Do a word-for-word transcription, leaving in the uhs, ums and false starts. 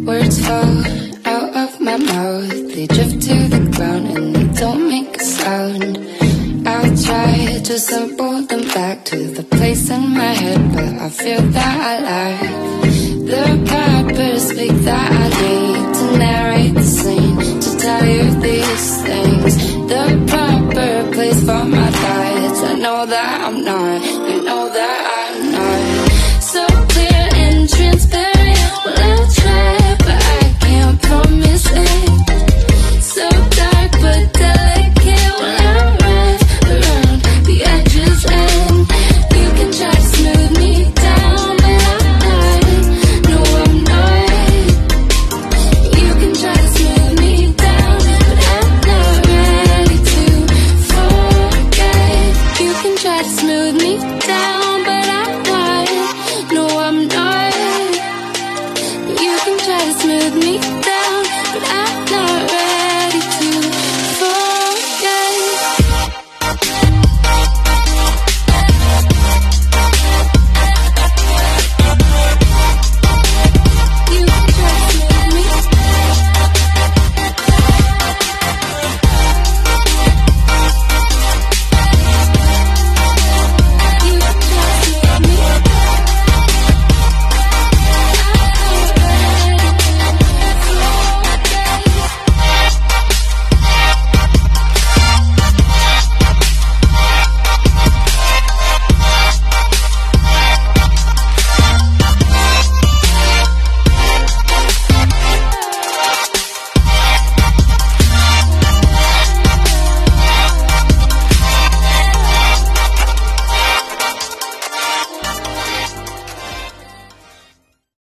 Words fall out of my mouth, they drift to the ground and they don't make a sound. I'll try to assemble them back to the place in my head, but I feel that I lack the power to speak that I need to narrate the scene, to tell you these things. The proper place for my thoughts. I know that I'm not, you know that I'm not so clear and transparent. Well, I'll try, but I can't promise it. So dark but delicate when I run around the edges, and you can try to smooth me down, but I'm not, no I'm not. You can try to smooth me down, but I'm not ready to forget. You can try to smooth me down, but I'm not, no I'm not. You can try to smooth me down, but I'm not ready.